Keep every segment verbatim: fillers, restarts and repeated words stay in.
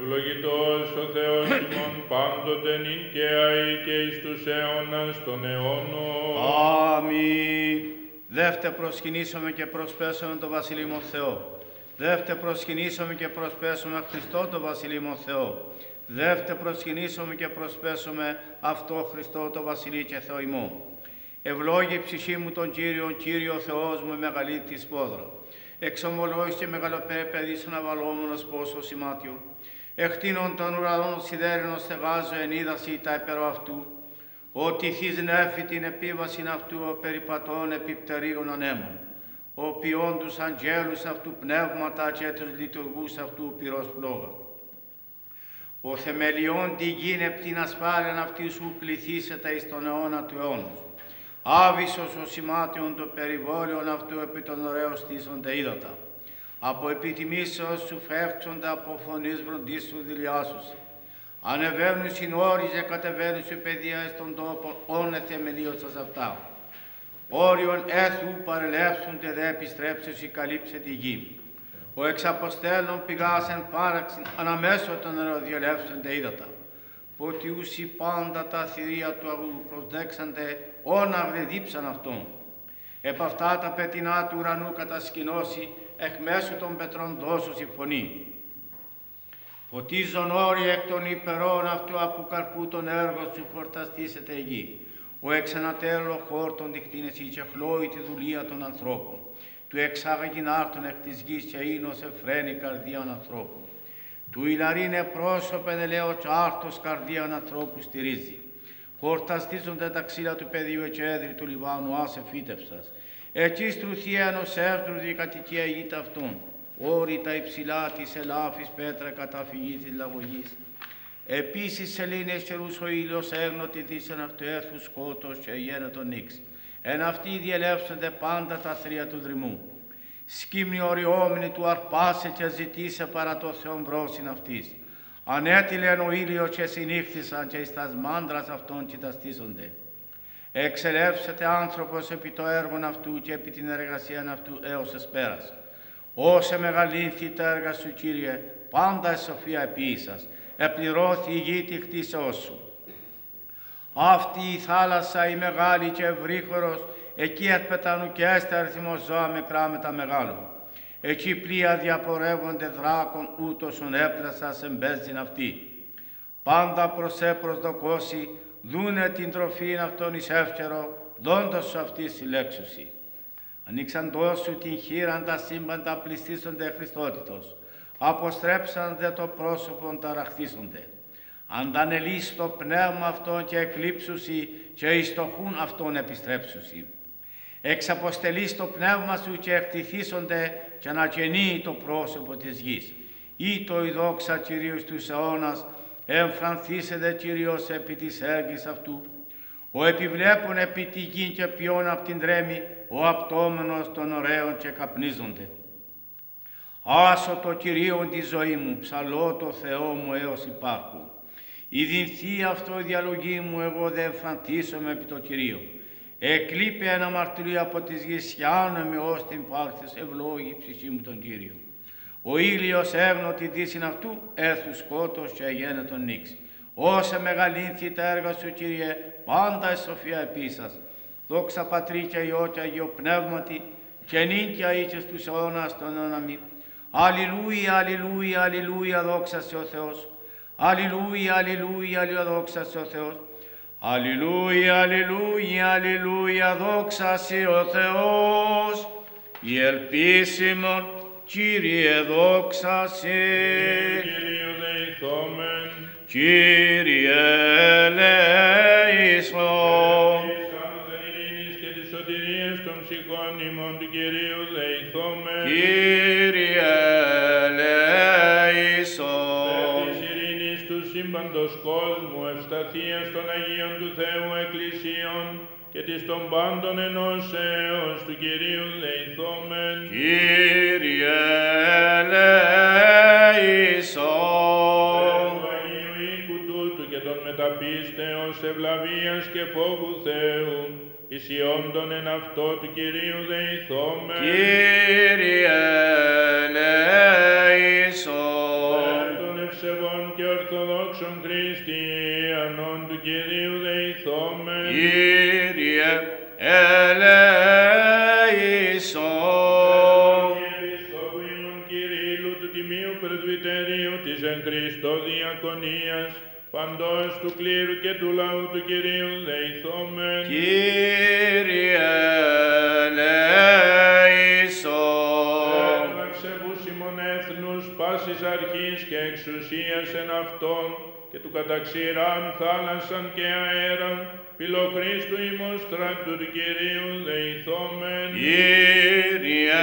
Ευλογητός ο Θεός ημών πάντοτε νυν και αεί και εις τους αιώνας των αιώνων. Αμήν. Δεύτε προσκυνήσαμε και προσπέσαμε το Βασιλείμον Θεό. Δεύτε προσκυνήσαμε και προσπέσαμε Χριστό το Βασιλείμον Θεό. Δεύτε προσκυνήσαμε και προσπέσαμε αυτό Χριστό το Βασιλεί και Θεό ημών. Ευλόγη ψυχή μου τον Κύριον, Κύριο Θεός μου μεγαλύτερη σπόδρα. Εξομολόγης και μεγαλοπαίδης αναβαλόμενος πόσο σημάτιο. Εκτείνων των ουρανών σιδέρινων στεγάζω εν είδαση τα επερό αυτού. Ότι θύς νέφη την επίβασιν αυτού ο περιπατών επιπτερίγων ανέμων. Ο ποιών τους αγγέλους αυτού πνεύματα και τους λειτουργούς αυτού πυρός πλόγα. Ο θεμελιών τη γην επ' την ασφάλιαν αυτή σου πληθήσεται εις τον αιώνα του αιώνος. Άβυσσος ο σημάτιον το περιβόλιον αυτού επί των ωραίων στήσονται ύδατα. Από επιτιμήσεως σου φεύξονται από φωνής βροντής σου δηλιάσουσι. Ανεβαίνουν συνόριζε, κατεβαίνουν σε παιδεία εις τον τόπο, όνε θεμελίωσας αυτά. Όριον έθου παρελεύσονται δε επιστρέψεις ή καλύψε τη γη. Ο εξαποστέλων πηγάσεν πάραξιν αναμέσω των νεροδιελεύσονται ύδατα. Ότι ούσι πάντα τα θηρία του αγού προσδέξανται, όνα βρεδίψαν αυτόν. Επ' αυτά τα πετεινά του ουρανού κατασκηνώσει, εκ μέσω των πετρών δώσου η φωνή. Φωτίζον όροι εκ των υπερών αυτού από καρπού των έργων σου χορταστήσεται η γη. Ο εξανατέλω χόρτων δικτύνεσαι και χλώει τη δουλεία των ανθρώπων. Του εξάγαγιν άρτων εκ της γης και ίνος εφραίνει καρδίαν ανθρώπων. Του ηλαρίνε πρόσωπεν ελαίος άρτος καρδίαν ανθρώπου στηρίζει. Χορταστίζονται τα ξύλα του πεδίου και έδρυ του Λιβάνου άσε φύτευσας. Εκεί στρουθιένος εύδρουδη κατοικία γη ταυτών. Όρη τα υψηλά της ελάφης πέτρα καταφυγή της λαγωγής. Επίσης σελήνες καιρούς ο ήλιος έγνωτη δίσεν αυτού έθου σκότος και γένετο νύξ. Εν αυτοί διελεύσονται πάντα τα θρία του δρυμού. Σκύμνη οριόμενη του αρπάσε και ζητήσε παρά το Θεόν βρόσιν αυτής. Ανέτειλεν ο ήλιος και συνήχθησαν και εις τας μάντρας αυτών κοιταστήσονται. Εξελεύσεται άνθρωπος επί το έργον αυτού και επί την εργασία αυτού έως εσπέρας. Όσε μεγαλύνθη τα έργα σου, Κύριε, πάντα η σοφία επίησας, επληρώθη η γη τη χτίσεώς σου. Αυτή η θάλασσα η μεγάλη και ευρύχωρος, εκεί ερπετάνου και έστα αριθμός ζώα μικρά με τα μεγάλου. Εκεί πλοία διαπορεύονται δράκων, ούτως ον έπλασα σε μπέζιν αυτή. Πάντα προς σε προσδοκώσει, δούνε την τροφήν αυτόν εις εύκαιρο, δόντος σου αυτή συλλέξουσι. Ανοίξαντός σου την χείραν τα σύμπαντα πληστήσονται Χριστότητος. Αποστρέψαν δε το πρόσωπον ταραχθήσονται. Αντανελείς το πνεύμα αυτόν και εκλείψουσι και εις το χούν αυτόν επιστρέψουσι. Εξαποστελείς το πνεύμα σου και εκτιθήσονται και ανακαινεί το πρόσωπο της γης. Ή το η δόξα Κυρίως τους αιώνας, εμφρανθήσεται Κύριος επί της έργης αυτού. Ο επιβλέπων επί τη γη και ποιόν απ' την τρέμη, ο απτώμενος των ωραίων και καπνίζονται. Άσω το Κυρίον τη ζωή μου, ψαλώ το Θεό μου έως υπάρχου. Η δινθεί αυτό η διαλογή μου, εγώ δε εμφρανθήσομαι επί το Κυρίο. Εκλείπε ένα μαρτυρίο από της γης, χιάνομαι ως την πάρθης, ευλόγη ψυχή μου τον Κύριο. Ο ήλιος έγνωτη δύσιν αυτού, έθου σκότος και γένετον νύξ. Όσε μεγαλύνθη τα έργα σου, Κύριε, πάντα η σοφία επίσας. Δόξα Πατρί και Υιό και Αγίο Πνεύματι, και νυν και αεί και στους αιώνας των αιώναμι. Αλληλούια, αλληλούια, αλληλούια, δόξα σε ο Θεός. Αλληλούια, αλληλούια, αλληλούια, δόξα σε ο Θεός. Αλληλούια, αλληλούια, αλληλούια, δόξα σε ο Θεός. Η ελπίσιμον, Κύριε, δόξα σε. Κύριε δεηθόμεν. Κύριε ελέησον. Και τις σωτηρίες των ψυχών ημών του Κυρίου δεηθόμεν. Κύριε ελέησον. Της ειρήνης του σύμπαντος κόσμου, ευσταθίας των Αγίων του Θεού Εκκλησίων και της των πάντων ενώσεως του Κυρίου δεηθόμεν. Κύριε ελέησον. Του Αγίου οίκου τούτου και των μεταπίστεως ευλαβίας και φόβου Θεού, ισιόντων εν αυτό του Κυρίου δεηθόμεν. Κύριε ελέησον. Των ευσεβών δόξον Χριστιανών του Κυρίου δεηθόμεν. Κύριε ελέησον. Επισκόπου ημών Κυρίλλου του Τιμίου Πρεσβυτερίου της εν Χριστώ διακονίας, παντός του κλήρου και του λαού του Κυρίου δεηθόμεν. Κύριε ελέησον. Ευλαξεύους ημών έθνους πάσης αρχής και εξουσίας εν αυτόν και του καταξηράν θάλασσαν και αέραν, φιλοχρίστου ημών στρατού του Κυρίου δεηθόμεν. Κύριε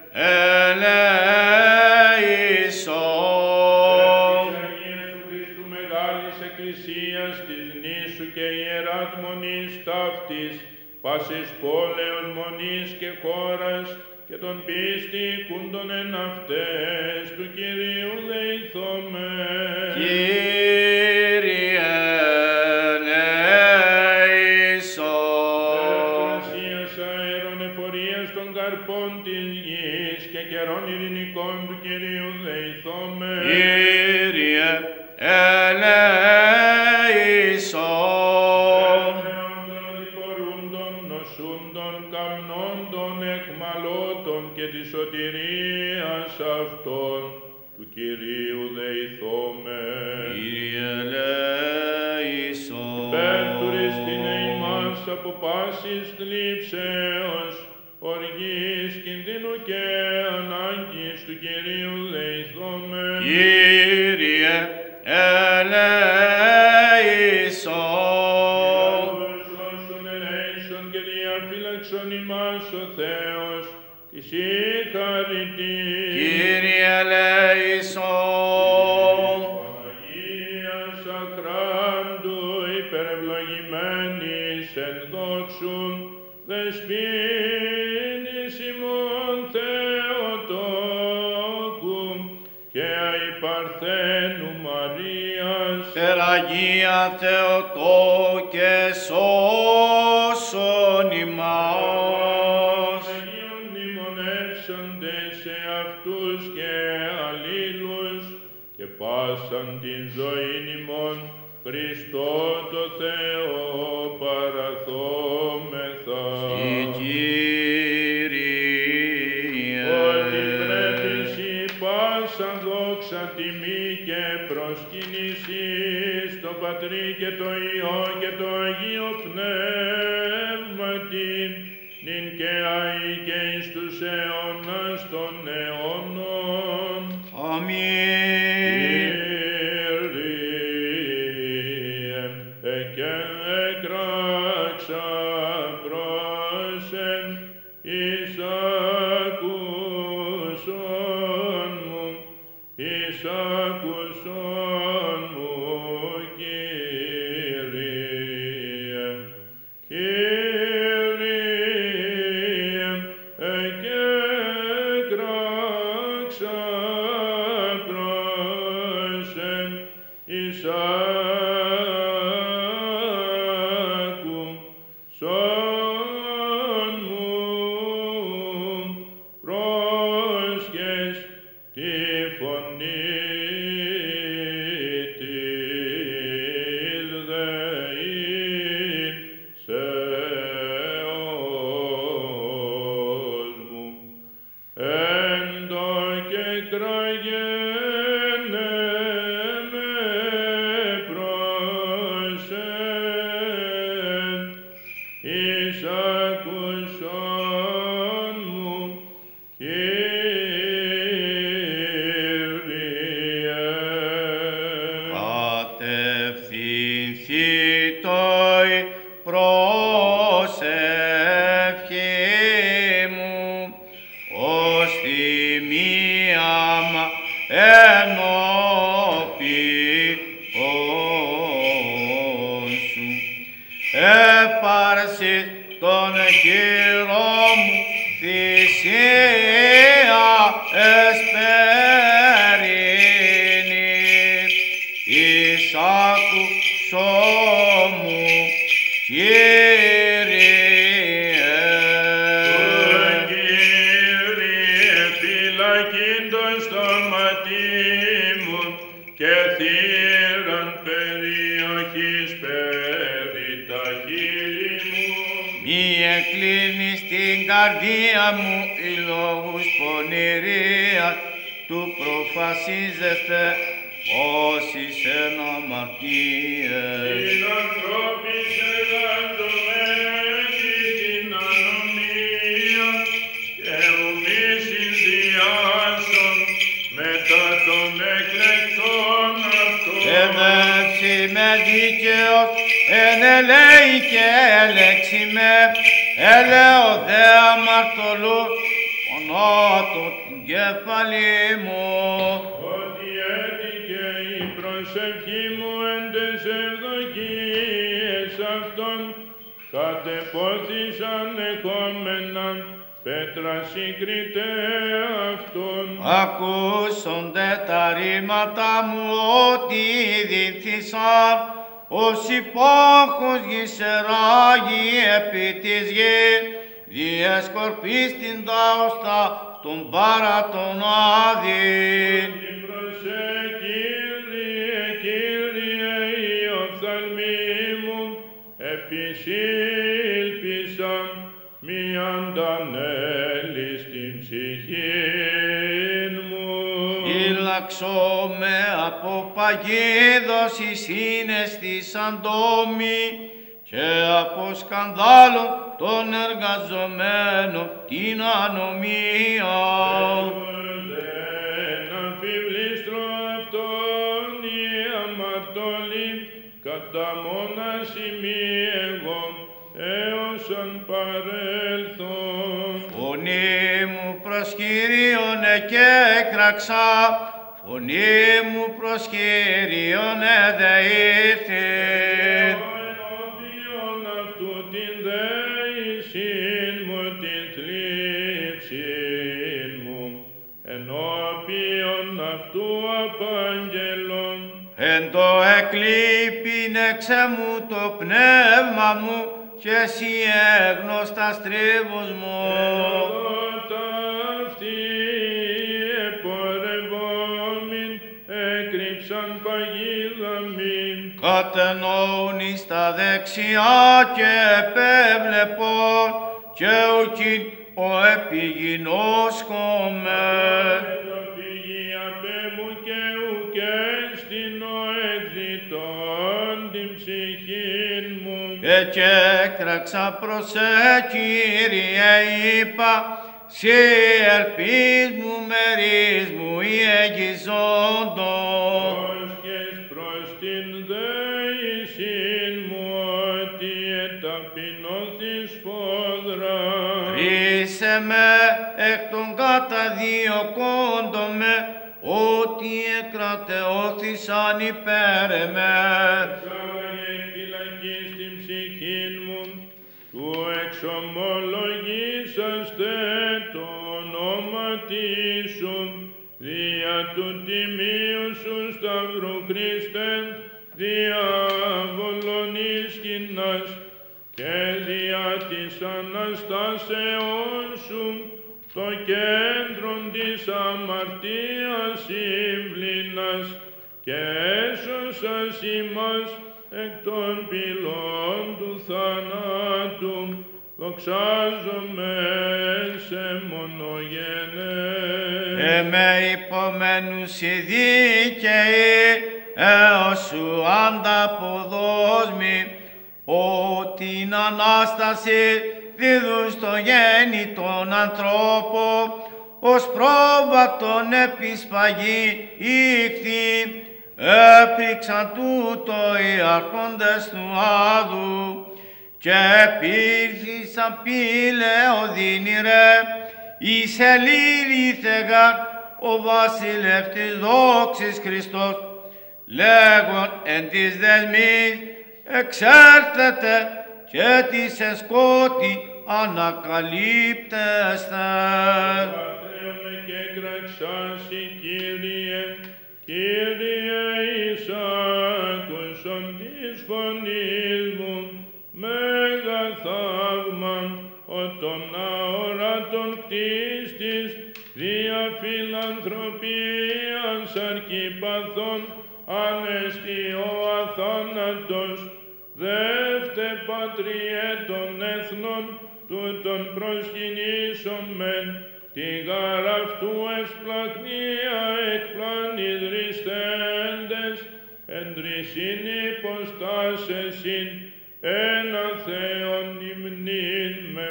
ελέησον. Της Αγίας του Χριστού μεγάλης εκκλησίας της νήσου και ιεράς μονής ταύτης, πάσης πόλεως μονής και χώρας και των πίστη κούντων εν αυτές του Κυρίου δεηθόμεν. Κύριε ελέησον. Εργασίας αέρων εφορίας των καρπών της γης και καιρών ειρηνικών του Κυρίου δεηθόμεν. Κύριε ελέησον. Ελέοντων διπορούντων, νοσούντων, καμνόντων, εχμαλώτων και της σωτηρίας αυτών του Κυρίου δεηθόμεν. Κύριε ελέησον. Υπέρτουριστήνε ημάς από πάσης θλίψεως, οργής, κινδύνου και ανάγκης του Κυρίου δεηθόμεν. Κύριε ελέησον. Όσων ελέησον και διαφύλαξον ημάς ο Θεός, της η χαριτή. Κύριε ελέησον. Παναγίας ακράντου υπερευλογημένης εν δόξουν, δεσπίνης ημών Θεοτόκου και αϊπαρθένου Μαρίας, Τεραγία Θεοτόκε σώσον ημάς. Αγίων μνημονεύσονται σε αυτούς και αλλήλους και πάσαν την ζωήν ημών Χριστό το Θεό παραθόμεθα. Συ Κύριε. Ότι πρέπει σοι πάσα δόξα τιμή και προσκύνηση στο Πατρί και το Υιό και το Αγίο Πνεύματι, νυν και αεί και εις τους αιώνας των αιώνων. Αμήν. Κύριε, εκράξα πρόσεν εις ακούσον μου, εις ακούσον μου, Κύριε. Κύριε, εκράξα πρόσεν εις ακούσον μου, πρόσχες τη φωνή της δεήσεως μου. Εν το και κραγένε με πρόσεν εις ακούσον μου, Κύριε. Κατευθυνθήτω η προσευχή μου ως τιμίαμα ενώπιον σου. Έπαρσι τον χειρό μου θυσία εσπερίνη, εις άκουσον μου, Κύριε. Κύριε, φυλακήν το στόματί μου και θύραν κλείνει στην καρδία μου οι λόγους πονηρίας του προφασίζεστε όσοι εν αμαρτίες. Συνανθρώπης εργαζομένοι στην ανομία και ουμή συνδυάσουν μετά των εκλεκτών αυτών. Παιδεύσει με δίκαιος, ενελέει και έλεξη με, έλεω δε αμαρτωλού, πονώ το την κεφαλή μου. Ότι έτυχε η προσευχή μου εν τες ευδοκίες αυτών, κατεπόθησαν εκόμενα πέτρα συγκριτέ αυτών. Ακούσονται τα ρήματα μου ότι δίθησαν, ως υπόχους γησεράγει επί της γης, διεσκορπείς την τάωστα των παρά των άδειν. Την προσέ, Κύριε, Κύριε, η οφθαλμή μου, επισήλπισα μη αντανέλει στην ψυχήν μου. Φύλαξω με από παγίδος η σύνεστη σαν τόμη και από σκανδάλων των εργαζομένων την ανομία. Δεν αμφιβλήστρο αυτόν η αμαρτωλή, κατά μόνας ημί εγώ, έως αν παρέλθον. Φωνή μου προς Κύριονε και έκραξα, φωνή μου προς Κύριονε δε ήρθεν. Ενώπιον αυτού την δέησιν μου, την θλίψην μου, ενώπιον αυτού απαγγελών. Εν το εκλείπειν εξ μου το πνεύμα μου και εσύ έγνωστα στρίβους μου. Ενώτα αυτοί επορευόμην, έκρυψαν παγίδα μην. Κατενόουν εις τα δεξιά και επέβλεπον και ουκιν ο επιγεινώσκομαι. Πηγή απέ μου και ουκέν στην ο εκδιτών την ψυχήν μου. Και έκραξα προς σε Κύριε είπα, σοι ελπίς μου μερίς μου η εγγυζόντων. Όσκες προς την δέησιν μου ότι εταπεινώθης φόδρα. Ρίσε με εκ των καταδιωκόντων με, ότι εκρατεώθησαν υπέρ εμέ. Εξάγαγε εκ φυλακής την ψυχήν μου, του εξομολογήσαστε το ονόματι σου, δια του τιμίου σου Σταυρού Χριστέ, διάβολον ίσκηνας, και δια της Αναστάσεώς σου, το κέντρον της αμαρτίας σύμβληνας, και έσωσας ημάς εκ των πυλών του θανάτου, δοξάζομαι σε μονογενέ. Εμέ υπομένους οι δίκαιοι, έως σου ανταποδόσμη, ότι την Ανάσταση δίδουν στο γέννη των ανθρώπων, ως πρόβατον επισπαγή ήχθη, έπηξαν τούτο οι άρχοντες του Άδου, και επήρθησαν πηλαιοδίνη ρε, εις ελήληθεγαν ο βασιλεύς της δόξης Χριστός, λέγον εν της δεσμής εξέλθετε και της εν σκότη ανακαλύπτεστε. Πατρέμε και κραξάσι, Κύριε, Κύριε εις άκουσον της φωνής μου, μέγα θαύμα, ότον αόρατον κτίστης, δια φιλανθρωπίας αρκυπαθών, ανέστη ο αθάνατος, δεύτε πατριέ των έθνων, τούτον προσκυνήσομεν, τη γάρ αυτού ευσπλαγνία εκπλάνης ρηστέντες, εν τρισήν υποστάσεσιν, ένα Θεόν υμνήν με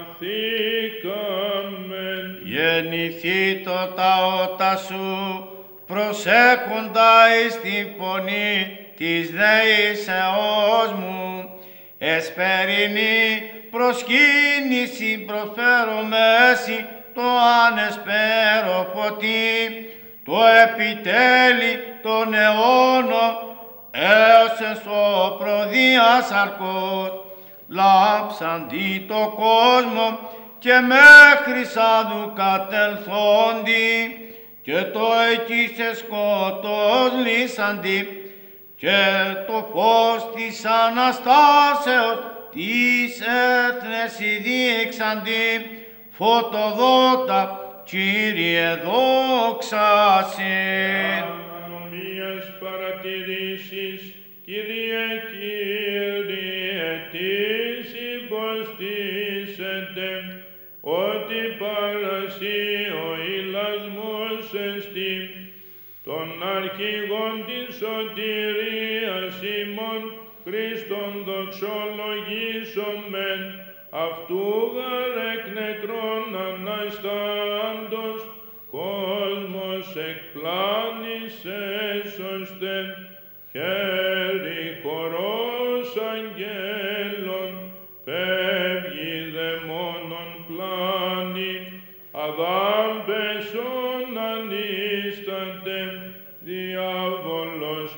μαθήκαμεν. Γεννηθήτω τα ότα σου, προσέχοντα εις την φωνή της δεήσεώς μου, εσπερινή προσκύνηση προσφέρω μέση το ανεσπέρο φωτί, το επιτέλει των αιώνων έως εν σοπροδίας αρκός, λάψαντι το κόσμο και μέχρι σάδου κατελθόντι, και το εκεί σε σκότος λύσαντι, και το φως της Αναστάσεως της έθνες δείξαντι, φωτοδότα Κύριε δόξα σε. Ανομίας παρατηρήσεις, Κύριε, Κύριε, τις υποστήσετε, ότι παρασύ ο ηλασμός εστί, των αρχηγών της σωτηρίας ημών, Χριστον δοξολογήσομεν, αυτού γαρ εκ νεκρών αναστάντος, κόσμος εκπλάνης έσωστε, χέρι χορός αγγέλων, φεύγει δαιμόνων πλάνη, αδάμπεσον ανίστανται, διάβολος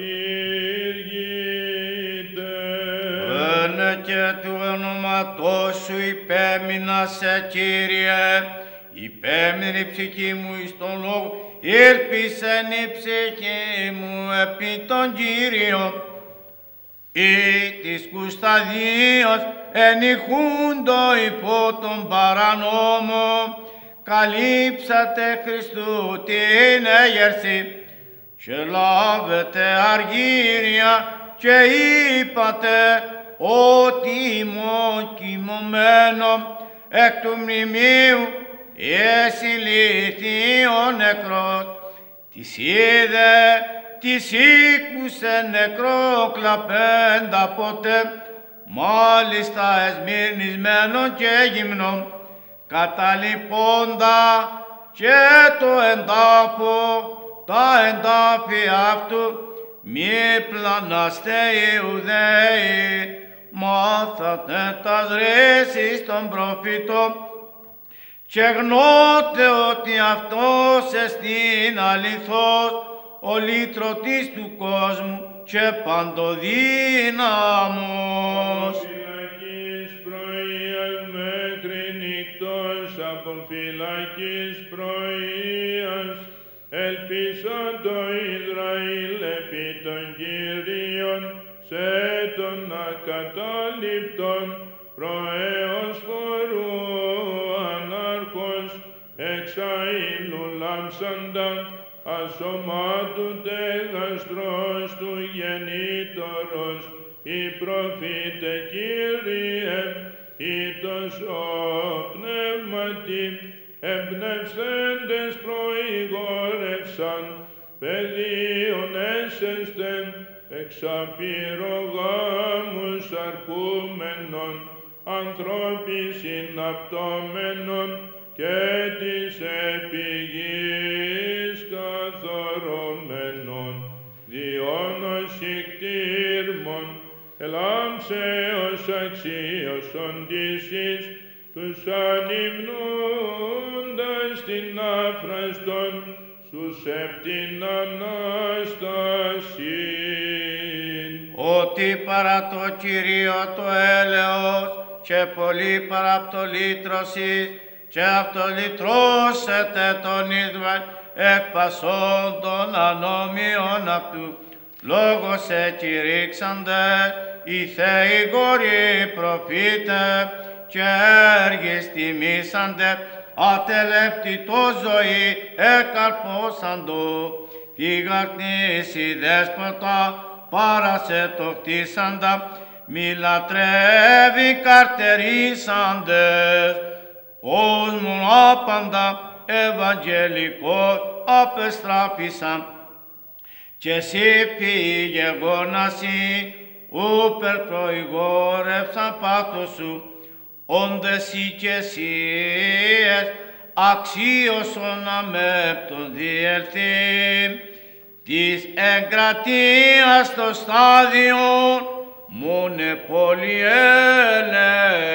κατήργηται. Ένε και του ονόματός σου υπέμεινα σε, Κύριε, υπέμεινε η ψυχή μου εις τον λόγο, ήλπισεν η ψυχή μου επί τον Κύριο, ή της κουσταδίας ενηχούντο υπό τον παρανόμο, καλύψατε Χριστού την έγερση, και λάβετε αργύρια και είπατε ότι ημών κοιμωμένο εκ του μνημείου εσυλήθη ο νεκρός. Της είδε, της ήκουσε νεκρό κλαπέντα ποτέ, μάλιστα εσμυρνισμένον και γυμνον, καταλειπώντα και το εντάφο, τα εντάφια αυτού, μη πλανάστε Ιουδαίοι, μάθατε τας ρίσεις των προφήτων, και γνώτε ότι αυτός εστίν αληθώς, ο λύτρωτης του κόσμου και παντοδύναμος. Φυλακής πρωίας μέχρι νυχτός, από φυλακής πρωίας, ελπίσαν το Ισραήλ επί των Κυρίων, σε τον ακατάληπτον προέως φορού ανάρχος, εξαήλου λάμψαντα, ασωμάτου τεγαστρός του γεννήτωρος, η προφήτε Κύριε, ήτος ο πνεύματι, εμπνευστέντες προηγόρευσαν, παιδίον έσεστε, εξαπυρογάμους αρκούμενων, ανθρώποι συναπτώμενων, και της επιγής καθορωμένων, διόνος κτήρμων, ελάμψε ως αξίωσον της εις, τους ανυμνούντας την άφραστον, στους επτήν Αναστασίν. Ότι παρά το Κυρίο το έλεος, και πολύ παρά το λύτρωσης, και αυτό λυτρώσετε τον Ισραήλ εκ πασών των ανώμιων αυτού. Λόγος εκηρύξαντες οι Θεοί γόροι προφήτε, και έργοι τιμήσαντε, ατελεύτητο ζωή εκαρπόσαντο. Τη γαρτνήση δέσποτα πάρασε το χτίσαντα, μη λατρεύει καρτερίσαντες, κόσμον άπαντα ευαγγελικό απεστράπησαν, και εσύ πήγε γόνασι, ούπερ προηγόρευσαν πάθος σου, όντες ή και εσείς αξίωσον αμέπτον διελθεί, της εγκρατείας στο στάδιο μόνε πολυέλε.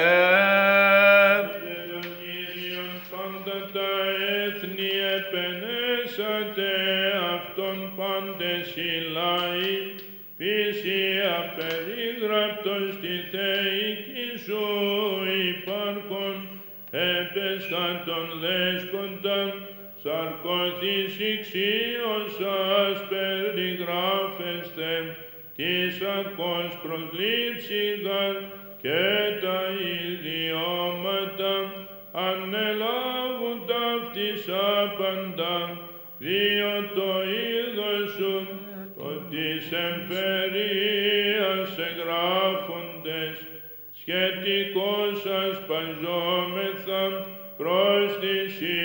Κύριον πάντα τα έθνη επενέσατε, αυτόν πάντες οι λαοί, φύση απερίγραπτος στη θεϊκή σου υπάρχον, έπεσαν τον δέσκονταν, σαρκώθης ηξίωσας περιγράφεστε, της σαρκός προσλήψηγαν και τα ιδιώματα ανελάβουν ταύτης άπαντα, δύο το είδος σου, το της εμφερίας εγγράφοντες, σχετικώς ασπαζόμεθα προς τη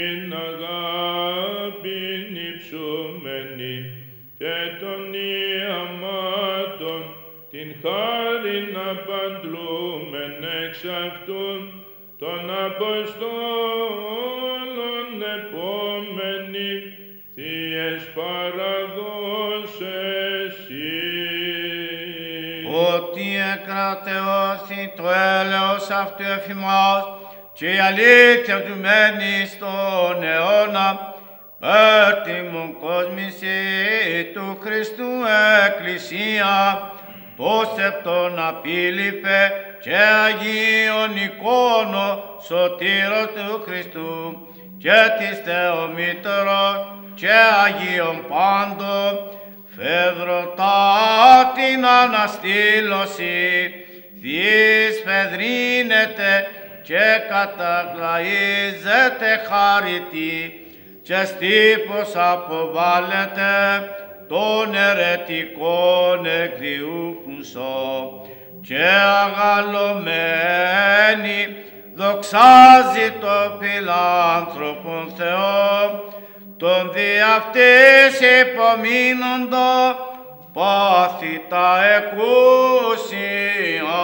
συναγάπην υψούμενη και των ιαμάτων την χάριν απαντλούμεν εξ αυτούν των Αποστόλων επόμενοι θείες παραδόσες ότι εκρατεώθη το έλεος αυτού εφημάς και η αλήθεια του μένει στον αιώνα, πέρτιμον κόσμηση του Χριστού Εκκλησία, πως επτόν απήλυπε και Αγίον εικόνο σωτήρος του Χριστού και της Θεομήτωρος και Αγίων πάντων, φεδρωτά την αναστήλωση, δυσφεδρύνεται και καταγλαίζεται χαριτή, και στύπος αποβάλλεται των ερετικών εκδιούκουσο, και αγαλωμένη δοξάζει το φιλάνθρωπον Θεό, τον δι' αυτής υπομείνοντο πάθη τα εκούσια.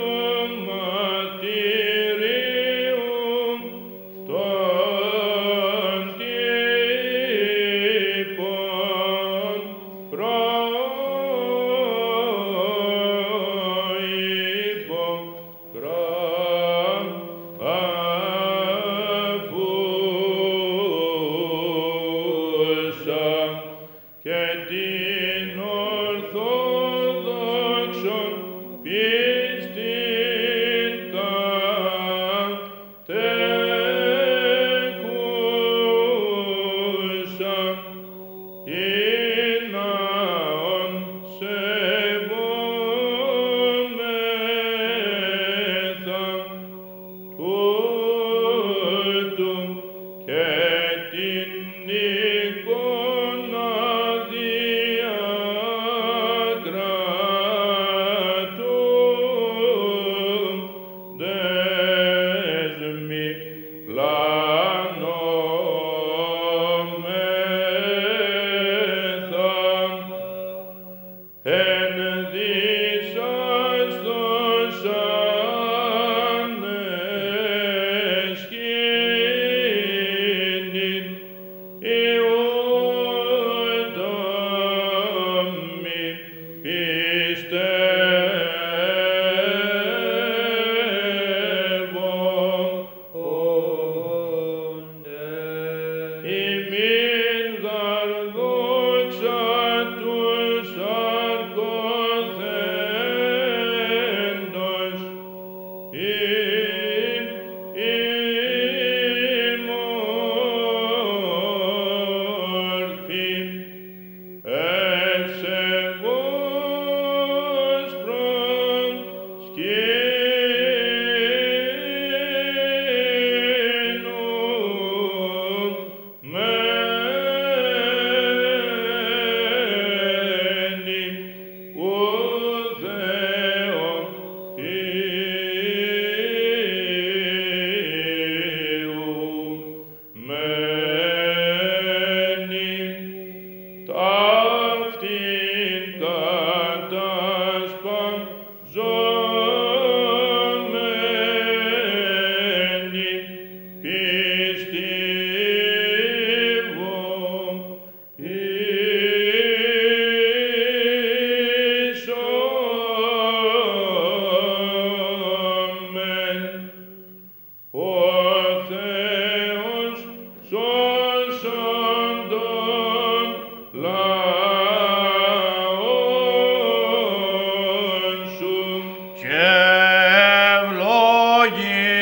το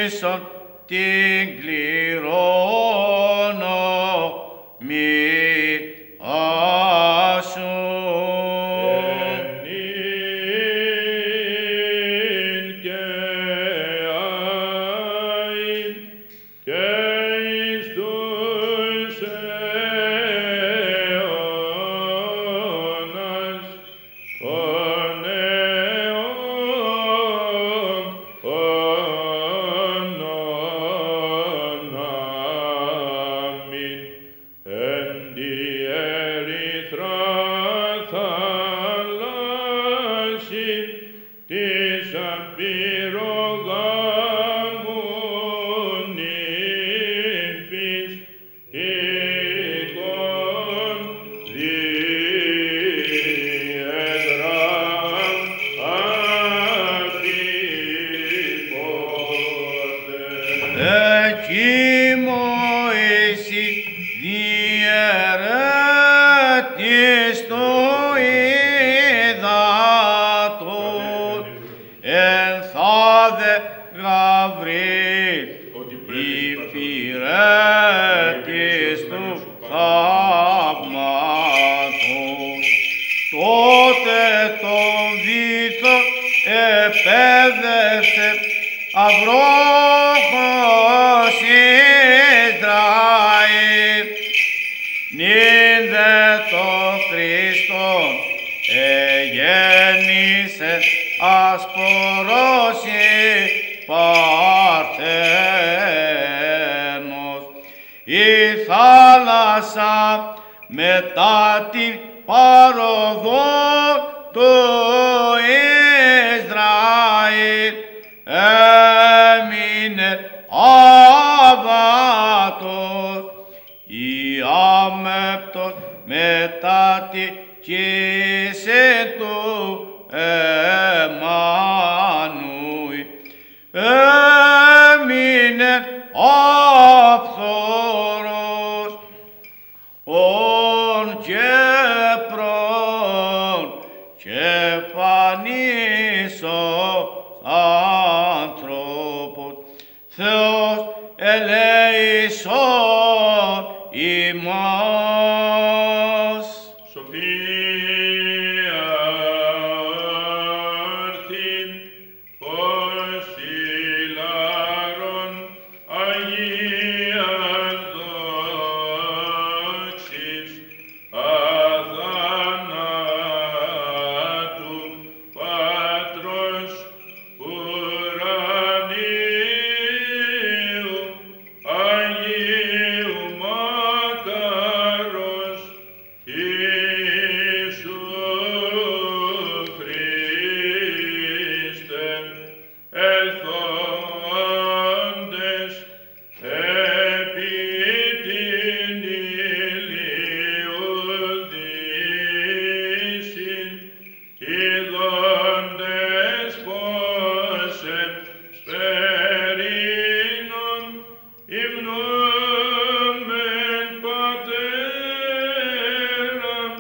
ίσον την κληρώνω μη άσου. Αυρόχος Ισραήλ, νυν δε το Χριστόν εγέννησε ασπορός Παρθένος. Η θάλασσα μετά την παροδό του Ισραήλ έμεινε άβατος, ή άμεπτος μετά τη κοίηση του Εμμανουήλ. Έμεινε άφθορος, ον και προν και πανίσος άνθρωπος, Θεός ελέησον ημάς. Σοφία άρθη ως ηλάρων Αγίας δόξης αθανάτου Πατρός ουρανίου Αγίου Μακάρος Ιησού Χριστέ ελθόντες επί την ηλίου δύσιν ειδώντες πως εσπερίνων υμνούμεν Πατέραν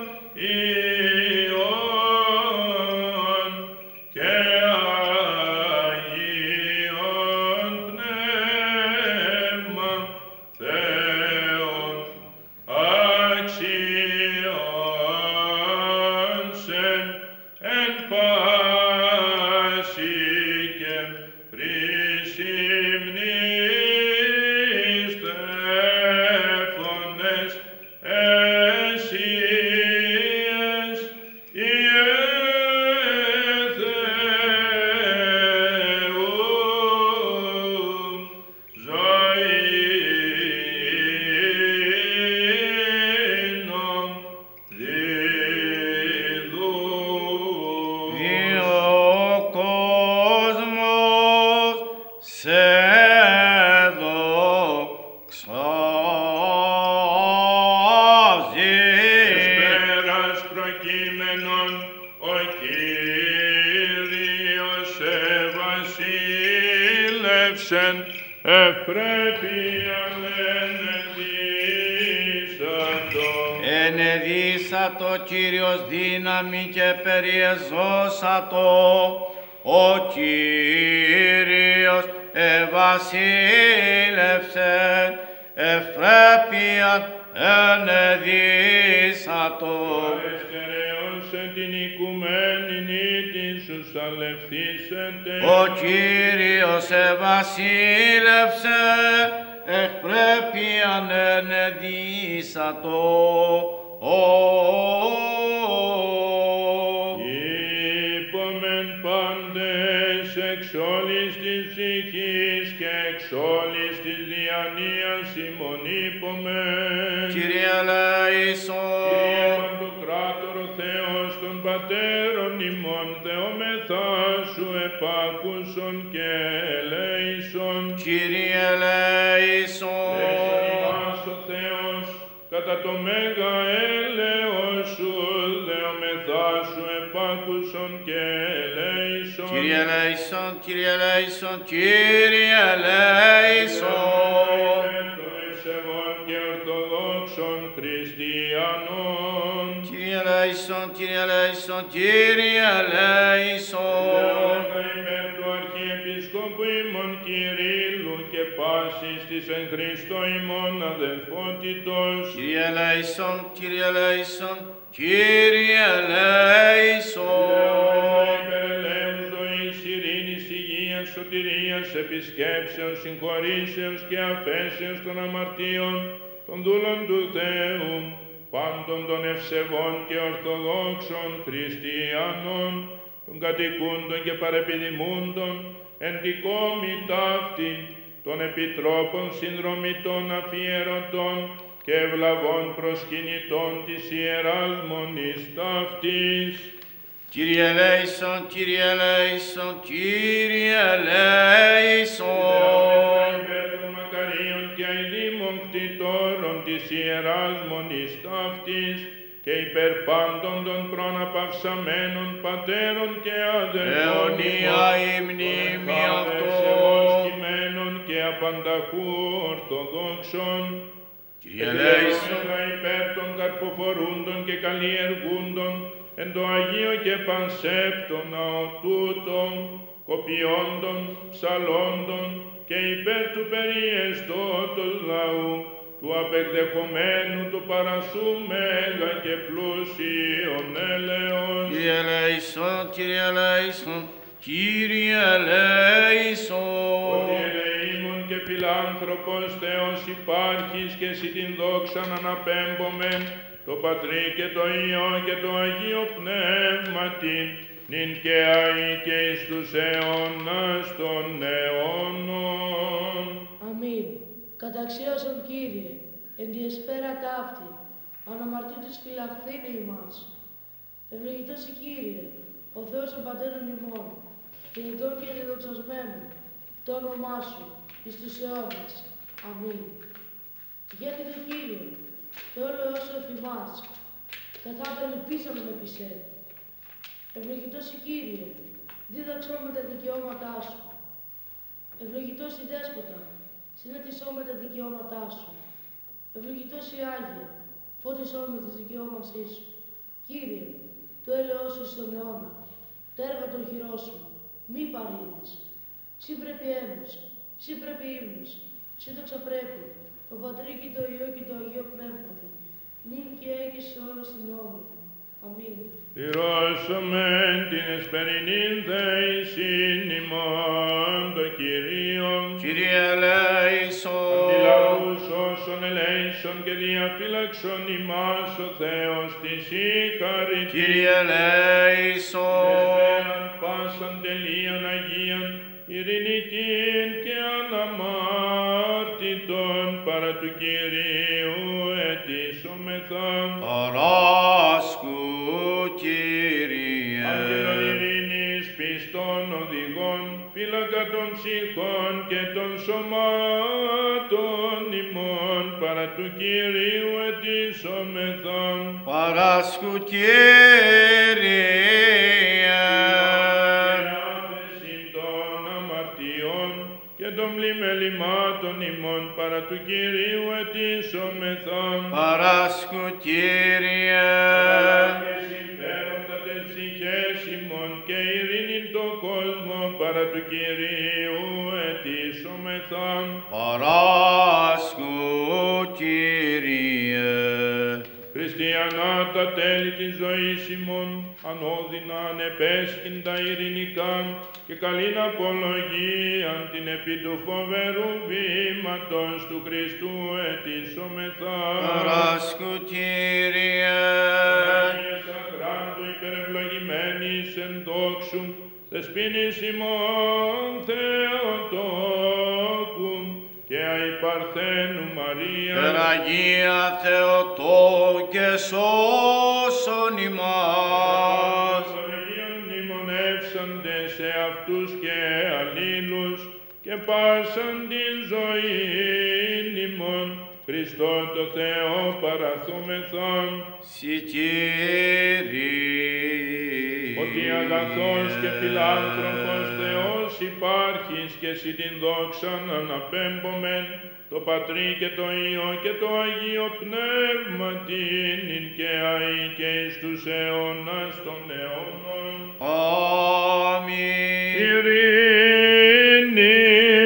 Υιόν και Αγίον Πνεύμα Θεόν αξιώσεν εν πάση και χρησιμνείς τέφωνες εσύες Ιε Θεού ζωήνων διδού. Διό κόσμος σε δοξάζει. Εσπέρας προκείμενον ο Κύριος εβασίλευσεν ευπρέπειαν ενεδίσατο. Ενεδίσατο Κύριος δύναμη και περιεζώσατο, ο Κύριος ευασίλευσεν, ευπρέπειαν ενεδύσατο. Αριστερέωσε την οικουμένην ήτης σου σαλευθήσετε. Ο Κύριος ευασίλευσεν, ευπρέπειαν ενεδύσατο. Είπομεν πάντες εξ όλης της ψυχής και εξ όλης της διανοίας ημών είπομεν. Κύριε ελέησον. Κύριε Παντοκράτορο Θεός των Πατέρων ημών, Θεόμεθά σου επάκουσον και ελέησον. Κύριε ελέησον. Λέξον ημάς ο Θεός, κατά το μέγα έλεος σου, δεομεθά σου επάκουσον και ελέησον. Κύριε ελέησον, Κύριε ελέησον, Κύριε ελέησον. Των ευσεβών και ορθοδόξων χριστιανών. Κύριε ελέησον, Κύριε ελέησον, Κύριε ελέησον. Υπέρ του Αρχιεπισκόπου ημών Κυρίλλου και πάσης της εν Χριστώ ημών αδελφότητος. Κύριε ελέησον, Κύριε ελέησον, Κύριε ελέησον. Υπέρ ελέους ζωής, ειρήνης, υγείας, σωτηρίας, επισκέψεως, συγχωρήσεως και αφέσεως των αμαρτίων των δούλων του Θεού, πάντων των ευσεβών και ορθοδόξων χριστιανών, των κατοικούντων και παρεπιδημούντων, εν τη κόμη ταύτη, των επιτρόπων συνδρομητών αφιερωτών και ευλαβών προσκυνητών της Ιεράς Μονής ταύτης. Κύριε ελέησον, Κύριε ελέησον, Κύριε ελέησον. Υπέρ των μακαρίων και αηδήμων κτητόρων της Ιεράς Μονής ταύτης και υπέρ πάντων των προναπαυσαμένων πατέρων και αδελφών αιωνία η μνήμη αυτών. Ευωσκημένων και απανταχού ορθοδόξων. Κύριε ελέησον. Υπέρ των καρποφορούντων και καλλιεργούντων εν το Αγίο και Πανσέπτο ναό τούτων, κοπιόντων, ψαλόντων και υπέρ του περιεστώτος λαού, του απεκδεχομένου του παρασού μέγα και πλούσιον έλεος. Κύριε ελέησον, Κύριε ελέησον, Κύριε ελέησον. Ότι ελεήμων και φιλάνθρωπος Θεός υπάρχεις και εσύ την δόξαν αναπέμπομεν, το Πατρί και το Υιό και το Αγίο Πνεύματι, νυν και αεί και εις τους αιώνας των αιώνων. Αμήν. Καταξίωσον Κύριε, εν τη εσπέρα ταύτη, αναμαρτήτως φυλαχθήνε ημάς. Ευλογητός η Κύριε, ο Θεός των Πατέρων ημών, γεννητών και διδοξασμένων, το όνομά σου εις τους αιώνας. Αμήν. Γέννητο Κύριε, το έλεος σου εφημάς, καθάπερ ελπίσαμεν επί σε. Ευλογητός η Κύριε, δίδαξόν με τα δικαιώματά σου. Ευλογητός η Δέσποτα, συνέτησόν με τα δικαιώματά σου. Ευλογητός η Άγιε, φώτισόν με τις δικαιώματά σου. Κύριε, το έλεος σου στον αιώνα, τα έργα των χειρών σου, μη παρείδεις. Συ πρέπει έμους, συ πρέπει ύμνους, συ δόξα πρέπει, το Πατρί και το Υιό και το Αγίο Πνεύματι, νυν και αεί και σε όλα στην αιώνα. Αμήν. Πληρώσομεν την εσπερινήν δεησήν ημών το Κυρίον. Κύριε ελέησον. Αντιλαούς όσων ελέησον και διαφύλαξον ημάς ο Θεός της η χαριτή. Κύριε ελέησον. Εσπέραν πάσαν τελείαν Αγίαν, ειρηνικήν και αναμάρτητον παρά του Κυρίου αιτήσομεθα. Παράσκου, Κύριε. Άγγελον ειρήνης πιστών οδηγών, φύλακα των ψυχών και των σωμάτων ημών, παρά του Κυρίου αιτήσομεθα. Παράσκου, Κύριε. Και των πλημελημάτων ημών παρά του Κυρίου αιτήσομεθα. Παράσκου, Κύριε. Και συμφέροντα τες ψυχές ημών και ειρήνην το κόσμο παρά του Κυρίου αιτήσομεθα. ευχόμεθα. Παράσκου, Κύριε. Χριστιανά τα τέλη της ζωής ημών, ανώδυνα ανεπέσχυντα ειρηνικά και καλήν απολογίαν την επί του φοβερού βήματος του Χριστού ετήσομεθα. Παράσκου, Κύριε. Αγία Σαχράντου υπερευλογημένης εν δόξου, δεσποίνης ημών Θεοτόκου και αϊπαρθένου Μαρία. Περαγία Θεοτόκου και σώσον ημάς. Αγίων μνημονεύσαντε σε αυτούς και αλλήλους και πάσαν την ζωήν ημών, Χριστό το Θεό παραθούμεθον. Συ Κύριε. Ότι αγαθός και φιλάνθρωπος Θεός υπάρχεις και εσύ την δόξαν αναπέμπομεν, το Πατρί και το Υιό και το Αγίο Πνεύμα τίνην και αεί και εις τους αιώνας των αιώνων. Αμήν. Ειρήνη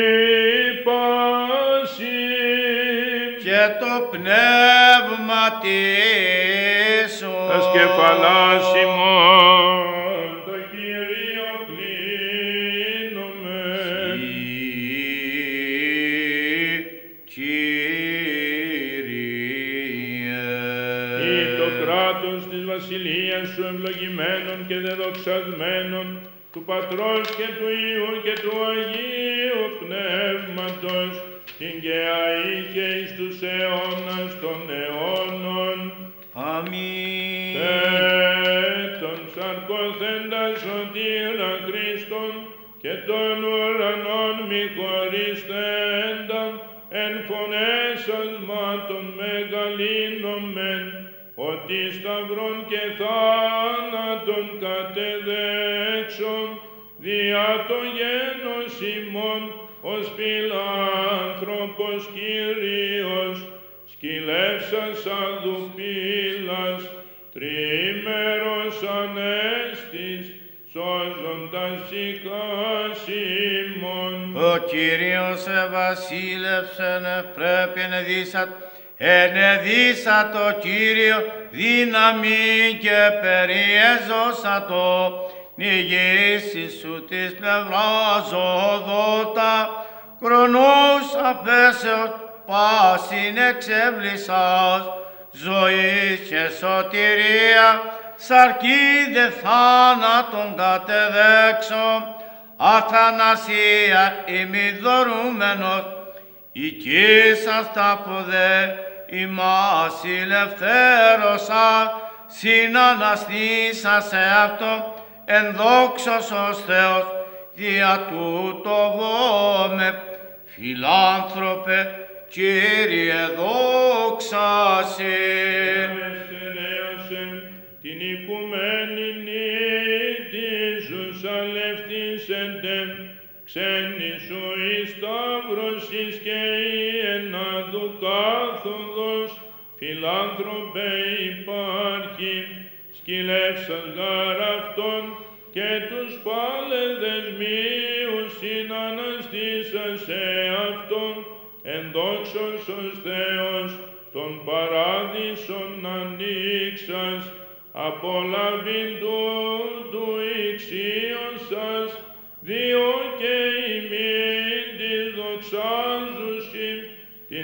πάση Και το πνεύμα σου. τας κεφαλάς ημών το Κύριο κλείνομεν. Ή το κράτος της βασιλείας σου ευλογημένων και δεδοξασμένων, του Πατρός και του Υιού και του Αγίου Πνεύματος, την και αεί και εις τους αιώνας των αιώνων. Αμήν. Τε τον σαρκωθέντα σωτήρα Χριστόν και των ουρανών μη χωριστέντα, εν φωνές ασμάτων μεγαλύνομεν, ότι σταυρών και θάνατον κατεδέξον, διά το γένος ημών, ως φιλάνθρωπος Κύριος, σκυλεύσας αδουπίλας, τρίμερος ανέστης, σώζοντας ψυχάς ημών. Ο Κύριος εβασίλευσεν πρέπει ενεδίσατ, ενεδίσατο Κύριο δύναμη και περιέζωσατο, νηγήσει σου της πλευράς οδότα, κρονούς αφέσεως πάσιν εξευλησάς, ζωής και σωτηρία, σαρκή δε θάνατον κατεδέξω, αθανασία ημιδωρούμενος, οικήσας τα ποδέ, ημάς ηλευθέρωσα, συναναστήσα σε αυτό, εν δόξος ως Θεός, δια τούτο βόμε, φιλάνθρωπε, Κύριε δόξασι. Εστερέωσε την οικουμένη νήτησους αλευθύσεντε, ξένη σου η σταύρωσης και η ενάδου κάθοδος, φιλάνθρωπε υπάρχει, σκυλεύσας γάρ αυτόν και τους πάλεδες μείους συναναστήσας σε αυτόν, εν δόξος ως Θεός, τον παράδεισον ανοίξας, απολαβήν τούτου ηξίωσας, διό και ημίν της δοξάζουσιν, την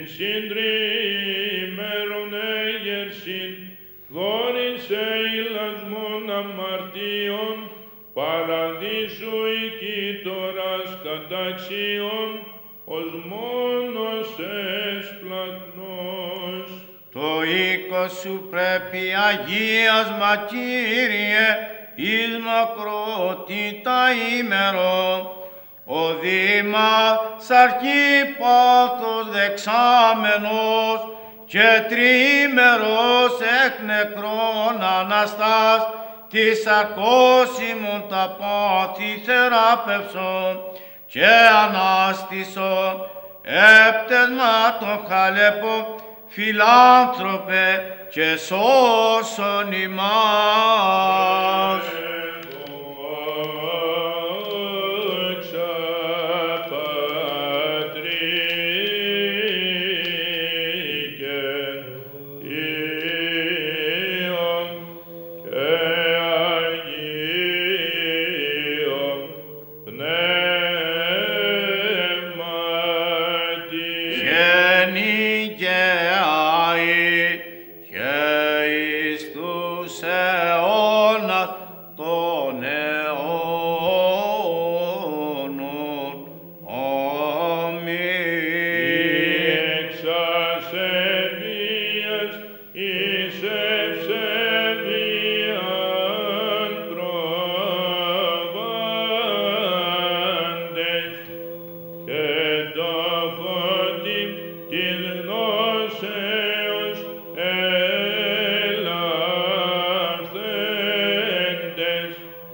συντριήμερον έγερσιν, δόρισε ηλασμόν αμαρτίων, παραδείσου οικήτορας καταξιών, ως μόνος εσπλαχνός. Το οίκος σου πρέπει αγίασμα, Κύριε, εις μακρότητα ημερών, ο δήμα σαρκή πάθος δεξάμενος και τριήμερος εκ νεκρών αναστάς, της σαρκώσιμων τα πάθη θεράπευσον και ανάστησον, έπτεσμα των χαλεπών, φιλάνθρωπε και σώσον ημάς. Δόξα Πατρί γένη και αη και εις τους αιώνας των αιώνων. Αμήν. Εξας ευβίας εις ευσεβίαν προβάντες και το φώτι της γνώσεως ελαφθέντες,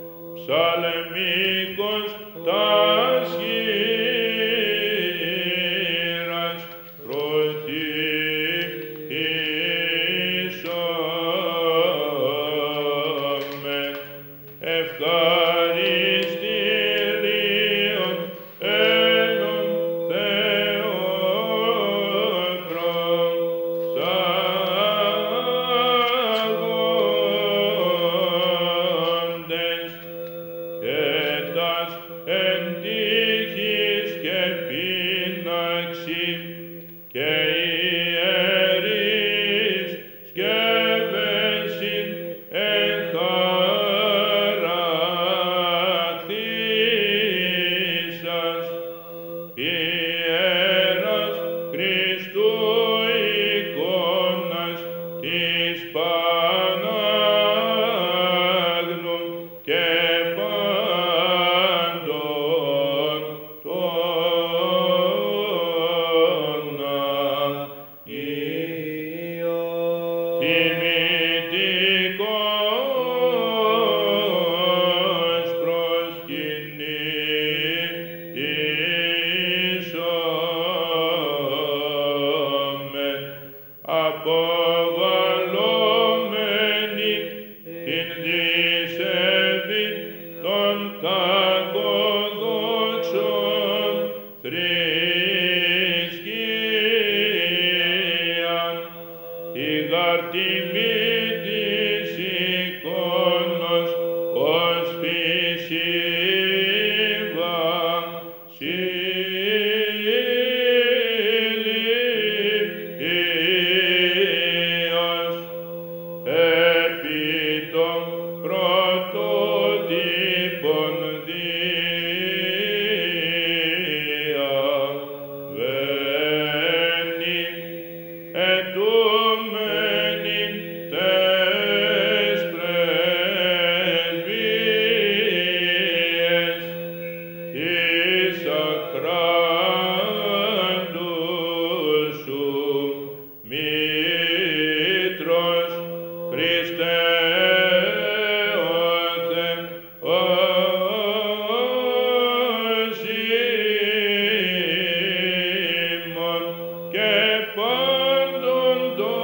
ψαλμικός τας χείρας προηθήσομεν, ευχαριστήριον ένων Θεόχρον σάγοντες και τας εν τύχης και πείναξη και ιερείς σκεύεσιν εχαρακτήσας, ιεράς Χριστού εικόνας της Πανάγνου και πάντων των αγίων. Τιμητικός προσκυνήσομεν, αποβαλλόμενοι την δισεβή των κακοδόξων θρησκείαν, η γαρτιμή της εικόνος ως φυσίβα συλληπίος, επί των πρωτότυπων διαβαίνει, ετούμενοι τες πρεσβείες της αχράντου σου Μήτρος Χριστέ ο Θεός ημών και πάντων των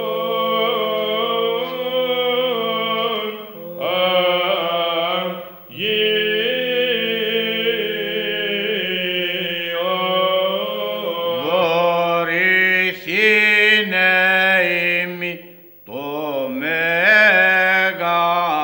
αγίων. Βοηθήνε ημί το μέγα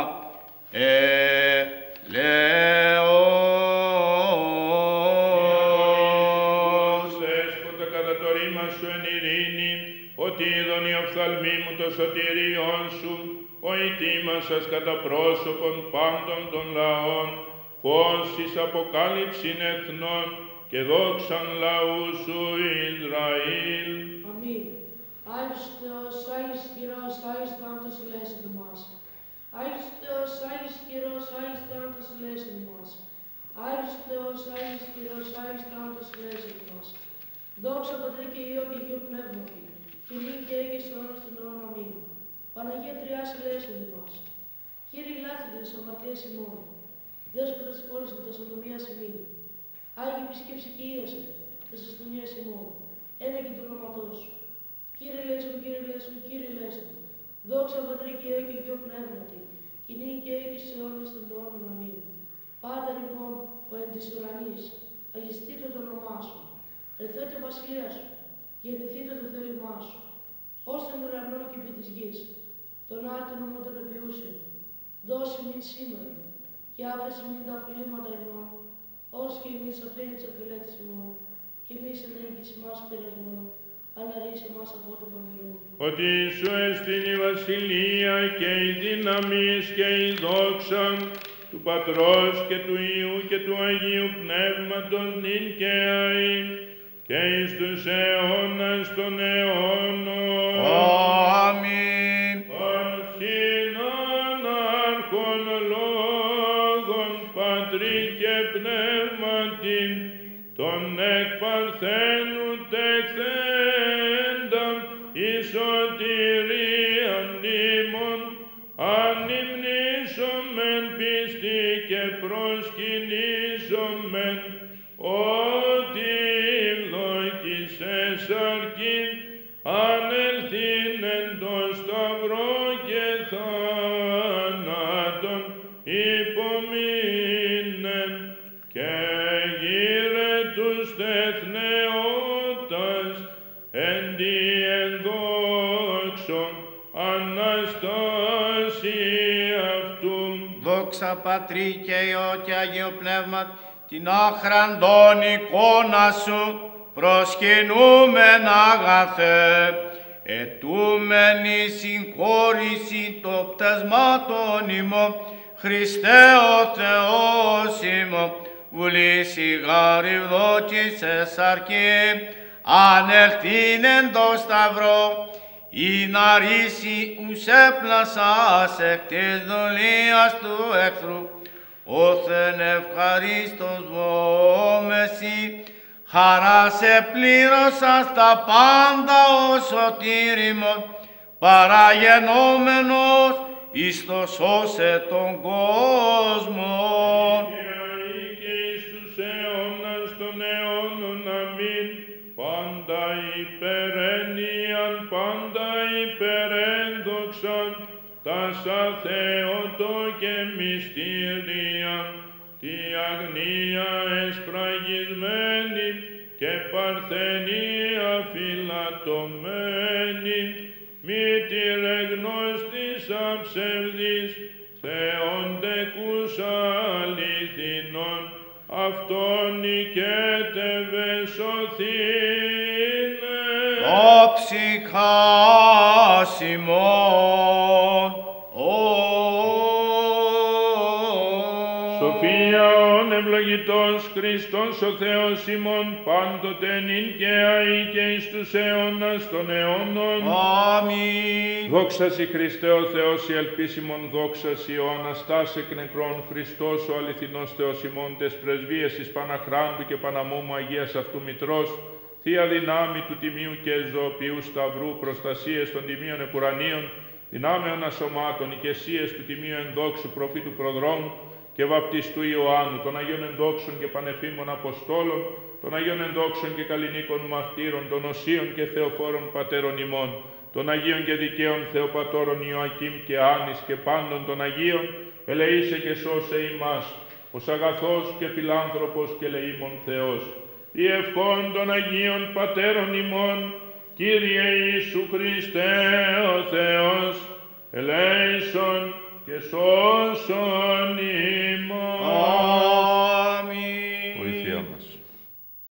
ελεός. Δέσποτα, κατά το ρήμα σου εν ειρήνη, ότι είδον η οφθαλμή μου το σωτηριόν σου, ο ετοίμασας κατά πρόσωπον πάντων των λαών, φως εις αποκάλυψην εθνών και δόξαν λαού σου Ισραήλ. Αμήν. Άγιος Θεός, Άγιος Χειρός, Άγιος Θάνατος ελέησον ημάς. Άγιος Θεός, Άγιος Χειρός, Άγιος Θάνατος ελέησον ημάς. Άγιος Θεός, Άγιος Χειρός, Άγιος Θάνατος ελέησον ημάς. Δόξα Πατρί και Υιό και Αγίου Πνεύματι, και νυν και αεί και στους αιώνας των αιώνων. Αμήν. Παναγία Τριάς ελέησον ημάς. Κύριε λάθητε της αμαρτίας ημών, Δέσποτα συγχώρεσον τας ονομίας ημίν. Άγιοι επισκέψε και ίασε τας ασθενείας ημών, ένα και το όνοματός σου. Κύριε ελέησον, Κύριε ελέησον, Κύριε ελέησον. Δόξα Πατρί και Υιό και Αγίου Πνεύματι, και νυν και αεί και στους αιώνας των αιώνων. Αμήν. Πάτερ ημών, ο εν της ουρανής, αγιστήτω το όνομά σου. Ερθέτε η βασιλεία σου, γεννηθείτε το θέλημά σου. Ως των ουρανών και επί της γης, τον άρτον μου των επιούσιων. Δώσε μην σήμερα, και άφησε μην τα αφιλήματα ημών, ως και εμείς αφήνει τις αφιλέτες ημών, και εμείς εν έγκυση μας πειρασμών, ελέησε μας από του πονηρού. Ότι σου εστιν η βασιλεία και η δύναμις και η δόξα του Πατρός και του Υιού και του Αγίου Πνεύματος νυν και αεί και εις τους αιώνας των αιώνων. Αμήν. Παρθήνων άρχον λόγων Πατρί και Πνεύματι, τον εκ παρθένου τεχθέντα εις σωτηρίαν ημών, ανυμνήσομεν πίστη και προσκυνήσομεν, ότι ευδοκισες αρκήν ανελθήν εν το σταυρό και θάνατον υπομείνε και γύρε τους τεθνεώτας εν τη ενδόξον Αναστάση αυτού. Δόξα Πατρί και Υιό και Αγίου Πνεύμα, την άχραντον εικόνα σου προσκυνούμεν αγαθέ, ετούμεν η συγχώρηση το πτεσμάτων ημών, Χριστέ ο Θεός ημών, βουλής ηγάρι δόκησες αρκή, ανελθήν εν το σταυρό, ή να ρίσει ους έπλασας εκ της δουλείας του εχθρού, όθεν ευχαρίστως βόμεση, χαράς επλήρωσας τα πάντα ο σωτήριμον, παραγενόμενος εις το σώσε τον κόσμο. Και εις τους αιώνας των αιώνων, αμήν. Πάντα υπερένιαν, πάντα υπερένδοξαν, τάσα Θεότο και μυστήριαν, τη αγνία εσπραγισμένη και παρθενία φυλατωμένη, μήτηρε γνώστης αψευδής, θεοντεκούς αληθινών, αυτόν νικέτευε σωθήνε. Το ψυχάς ημών, Σοφία ον ευλογητός Χριστός ο Θεός ημών, πάντοτε νυν και αεί και εις τους αιώνας των αιώνων. αμήν. Δόξα σοι Χριστέ ο Θεός, η ελπίς ημών, δόξα σοι ο Αναστάς εκ νεκρών, Χριστός ο αληθινός Θεός ημών, τες πρεσβείες εις Παναχράντου και Παναμόμου Αγίας αυτού Μητρός, Θεία δυνάμει του Τιμίου και Ζωοποιού Σταυρού, προστασίες των Τιμίων Επουρανίων, δυνάμεων ασωμάτων, οικεσίες του Τιμίου Ενδόξου Προφήτου Προδρόμου και Βαπτιστού Ιωάννου, των Αγίων Ενδόξων και Πανεφήμων Αποστόλων, των Αγίων Ενδόξων και Καλλινίκων Μαρτύρων, των Οσίων και Θεοφόρων Πατέρων ημών, των Αγίων και Δικαίων Θεοπατώρων Ιωακήμ και Άνης και πάντων των Αγίων, ελεήσε και σώσε ημάς, ως αγαθός και φιλάνθρωπος και ελεήμων Θεός. Η ευχών των Αγίων Πατέρων ημών, Κύριε Ιησού Χριστέ ο Θεός, ελέησον και σώσον ημών.